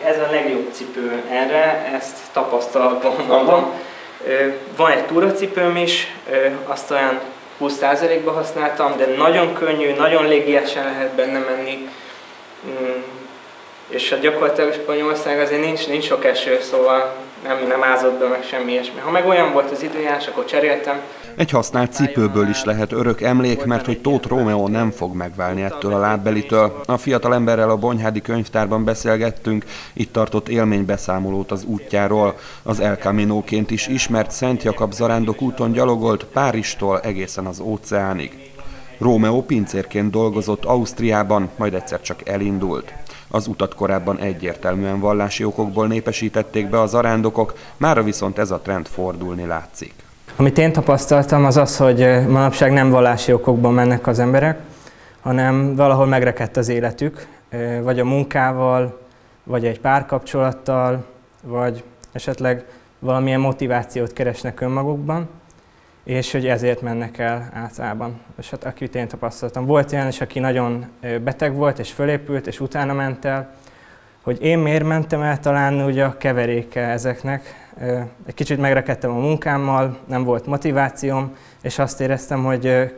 ez a legjobb cipő erre, ezt tapasztalatban mondom. Van egy túracipőm is, azt olyan 20%-ba használtam, de nagyon könnyű, nagyon légiesen lehet benne menni. És hát gyakorlatilag Spanyolország azért nincs sok eső, szóval nem ázott be meg semmi ilyesmi. Ha meg olyan volt az időjárás, akkor cseréltem. Egy használt cipőből is lehet örök emlék, mert hogy Tóth Rómeó nem fog megválni ettől a lábbelitől. A fiatal emberrel a Bonyhádi Könyvtárban beszélgettünk, itt tartott élménybeszámolót az útjáról. Az El Caminoként is ismert Szent Jakab zarándok úton gyalogolt Párizstól egészen az óceánig. Rómeó pincérként dolgozott Ausztriában, majd egyszer csak elindult. Az utat korábban egyértelműen vallási okokból népesítették be a zarándokok, mára viszont ez a trend fordulni látszik. Amit én tapasztaltam, az az, hogy manapság nem vallási okokban mennek az emberek, hanem valahol megrekedt az életük, vagy a munkával, vagy egy párkapcsolattal, vagy esetleg valamilyen motivációt keresnek önmagukban, és hogy ezért mennek el általában. És hát akit én tapasztaltam. Volt olyan is, aki nagyon beteg volt, és fölépült, és utána ment el. Hogy én miért mentem el, talán ugye a keveréke ezeknek. Egy kicsit megrekedtem a munkámmal, nem volt motivációm, és azt éreztem, hogy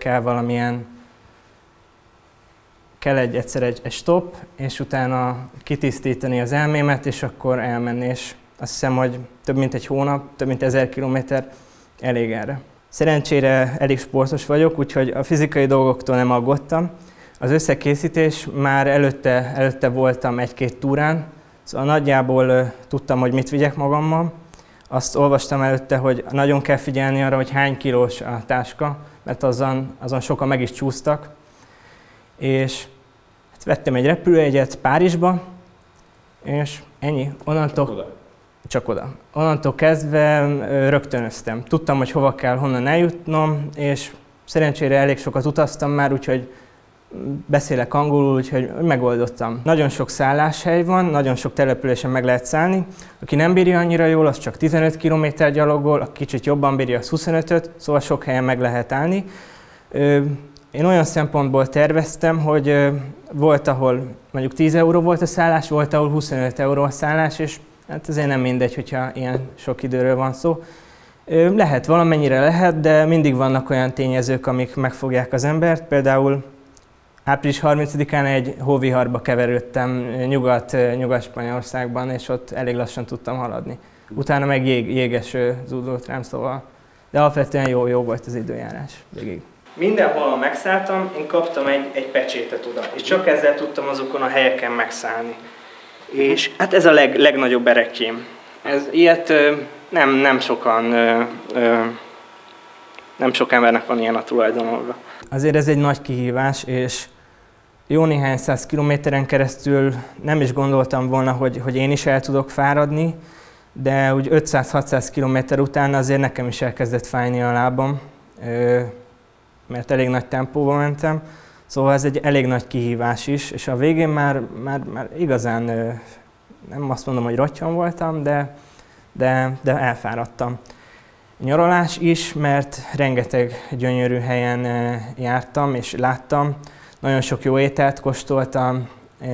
kell egyszer egy stop, és utána kitisztítani az elmémet, és akkor elmenni. És azt hiszem, hogy több mint egy hónap, több mint 1000 kilométer elég erre. Szerencsére elég sportos vagyok, úgyhogy a fizikai dolgoktól nem aggódtam. Az összekészítés már előtte voltam egy-két túrán, szóval nagyjából tudtam, hogy mit vigyek magammal. Azt olvastam előtte, hogy nagyon kell figyelni arra, hogy hány kilós a táska, mert azon sokan meg is csúsztak. És hát vettem egy repülőjegyet Párizsba, és ennyi. Csak oda. Onnantól kezdve rögtönöztem. Tudtam, hogy hova kell honnan eljutnom, és szerencsére elég sokat utaztam már, úgyhogy beszélek angolul, úgyhogy megoldottam. Nagyon sok szálláshely van, nagyon sok településen meg lehet szállni. Aki nem bírja annyira jól, az csak 15 km gyalogol, aki kicsit jobban bírja, az 25-öt, szóval sok helyen meg lehet állni. Én olyan szempontból terveztem, hogy volt, ahol mondjuk 10 euró volt a szállás, volt, ahol 25 euró a szállás, és hát azért nem mindegy, hogyha ilyen sok időről van szó. Lehet, valamennyire lehet, de mindig vannak olyan tényezők, amik megfogják az embert. Például április 30-án egy hóviharba keverődtem Nyugat-Spanyolországban, és ott elég lassan tudtam haladni. Utána meg jégeső zúdult rám, szóval, de alapvetően jó volt az időjárás végig. Mindenhol megszálltam, én kaptam egy pecsétet oda, és csak ezzel tudtam azokon a helyeken megszállni. És hát ez a legnagyobb erekém. Ilyet nem sok embernek van ilyen a tulajdonolva. Azért ez egy nagy kihívás, és jó néhány száz kilométeren keresztül nem is gondoltam volna, hogy én is el tudok fáradni, de úgy 500-600 kilométer után azért nekem is elkezdett fájni a lábam, mert elég nagy tempóban mentem. Szóval ez egy elég nagy kihívás is, és a végén már igazán, nem azt mondom, hogy rottyan voltam, de elfáradtam. Nyaralás is, mert rengeteg gyönyörű helyen jártam és láttam, nagyon sok jó ételt kóstoltam,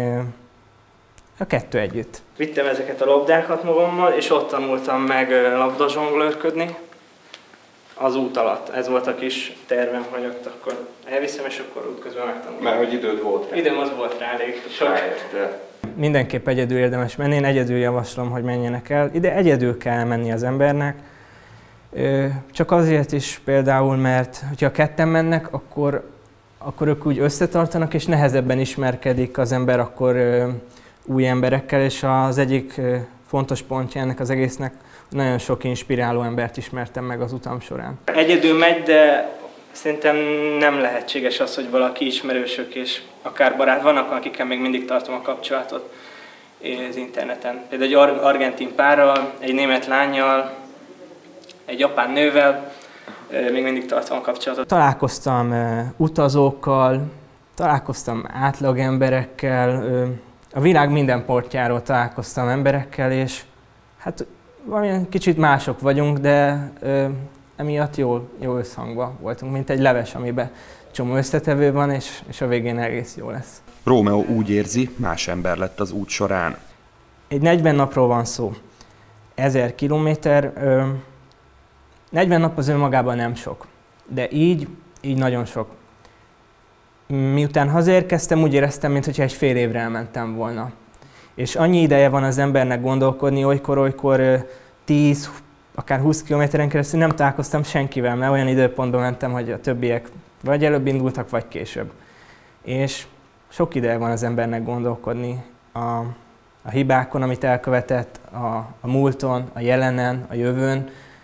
a kettő együtt. Vittem ezeket a labdákat magammal, és ott tanultam meg labdazsonglőrködni. Az út alatt. Ez volt a kis tervem, hogy ott akkor elviszem, és akkor útközben megtanulom. Mert hogy időd volt rá? Időm az volt rá elég sok. Mindenképp egyedül érdemes menni, én egyedül javaslom, hogy menjenek el. Ide egyedül kell menni az embernek. Csak azért is például, mert ha ketten mennek, akkor ők úgy összetartanak, és nehezebben ismerkedik az ember akkor új emberekkel, és az egyik fontos pontja ennek az egésznek, nagyon sok inspiráló embert ismertem meg az utam során. Egyedül megy, de szerintem nem lehetséges az, hogy valaki ismerősök és akár barát. Vannak, akikkel még mindig tartom a kapcsolatot az interneten. Például egy argentin párral, egy német lánnyal, egy japán nővel még mindig tartom a kapcsolatot. Találkoztam utazókkal, találkoztam átlagemberekkel, a világ minden portjáról találkoztam emberekkel, és hát valamilyen kicsit mások vagyunk, de emiatt jó összhangban voltunk, mint egy leves, amiben csomó összetevő van, és a végén egész jó lesz. Rómeó úgy érzi, más ember lett az út során. Egy 40 napról van szó. 1000 kilométer, 40 nap az önmagában nem sok, de így nagyon sok. Miután hazaérkeztem, úgy éreztem, mintha egy fél évre elmentem volna. És annyi ideje van az embernek gondolkodni, olykor 10, akár 20 kilométeren keresztül nem találkoztam senkivel, mert olyan időpontban mentem, hogy a többiek vagy előbb indultak, vagy később. És sok ideje van az embernek gondolkodni a hibákon, amit elkövetett, a múlton, a jelenen, a jövőn,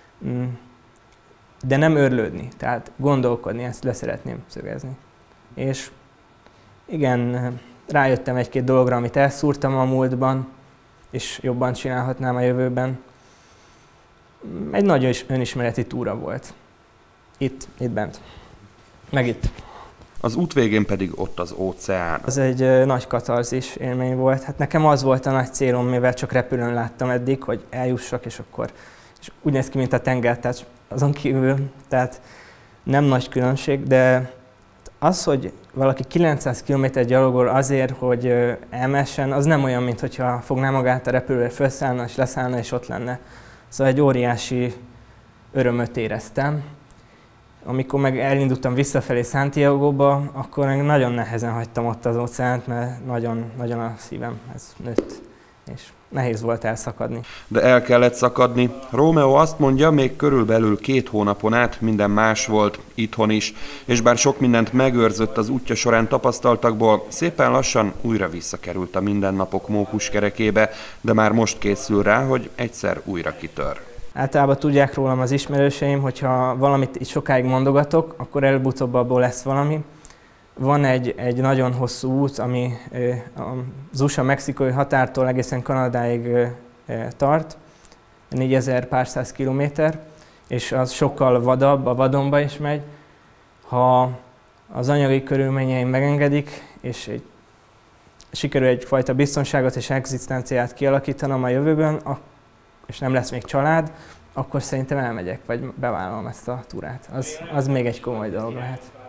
de nem őrlődni, tehát gondolkodni, ezt le szeretném szögezni. És igen, rájöttem egy-két dologra, amit elszúrtam a múltban, és jobban csinálhatnám a jövőben. Egy nagy önismereti túra volt. Itt bent. Meg itt. Az út végén pedig ott az óceán. Az egy nagy katarzis élmény volt. Hát nekem az volt a nagy célom, mivel csak repülőn láttam eddig, hogy eljussak, és akkor és úgy néz ki, mint a tenger, tehát azon kívül, tehát nem nagy különbség, de az, hogy valaki 900 km gyalogol azért, hogy elmessen, az nem olyan, mint hogyha fogná magát a repülőre, felszállna és leszállna, és ott lenne. Szóval egy óriási örömöt éreztem. Amikor meg elindultam visszafelé Santiagoba, akkor meg nagyon nehezen hagytam ott az óceánt, mert nagyon a szívem ez nőtt, és nehéz volt elszakadni. De el kellett szakadni. Rómeó azt mondja, még körülbelül 2 hónapon át minden más volt, itthon is, és bár sok mindent megőrzött az útja során tapasztaltakból, szépen lassan újra visszakerült a mindennapok mókuskerekébe, de már most készül rá, hogy egyszer újra kitör. Általában tudják rólam az ismerőseim, hogyha valamit itt sokáig mondogatok, akkor előbb-utóbb abból lesz valami. Van egy nagyon hosszú út, ami az USA-mexikai határtól egészen Kanadáig tart, 4000 pár száz kilométer, és az sokkal vadabb, a vadonba is megy. Ha az anyagi körülményeim megengedik, és sikerül egyfajta biztonságot és egzisztenciát kialakítanom a jövőben, és nem lesz még család, akkor szerintem elmegyek, vagy bevállalom ezt a túrát. Az még egy komoly dolog lehet.